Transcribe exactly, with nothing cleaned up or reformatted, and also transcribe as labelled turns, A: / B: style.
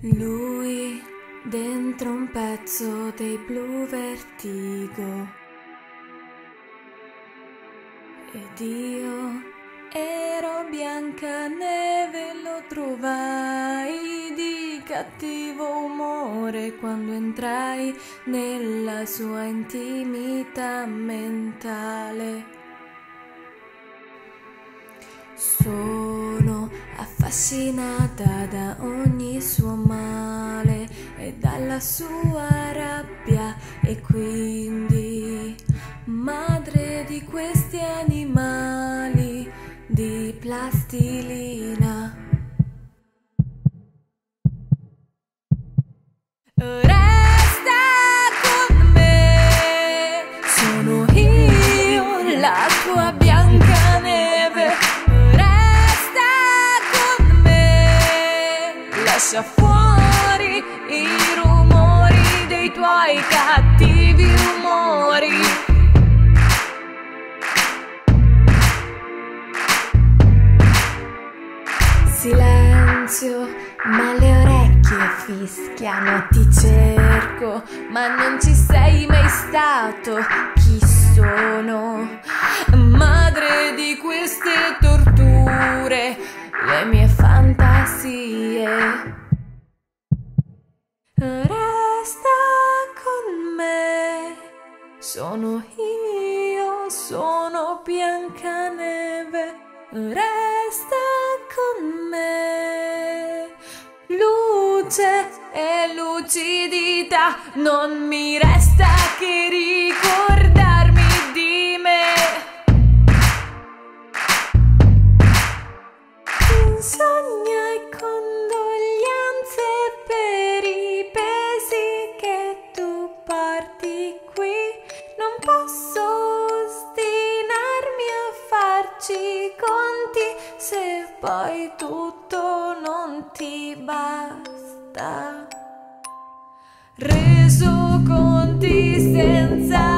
A: Lui dentro un pezzo dei Blu Vertigo ed io ero Biancaneve, lo trovai di cattivo umore quando entrai nella sua intimità mentale. Sono affascinata da ogni suo male e dalla sua rabbia, e quindi madre di questi animali di plastilina. Resta con me, sono io la tua Biancaneve. Resta con me, lascia fuori i rumori dei tuoi cattivi umori. Silenzio, ma le orecchie fischiano, ti cerco, ma non ci sei mai stato. Chi sono? Madre di queste torture, le mie fantasie. Resta con me, sono io, sono Biancaneve. Resta con me, luce e lucidità, non mi resta che ricordarmi di me. Insonnia e condoglianze per i pesi che tu porti qui, non posso ostinarmi a farci conti se poi tutto non ti basta. Reso conti senza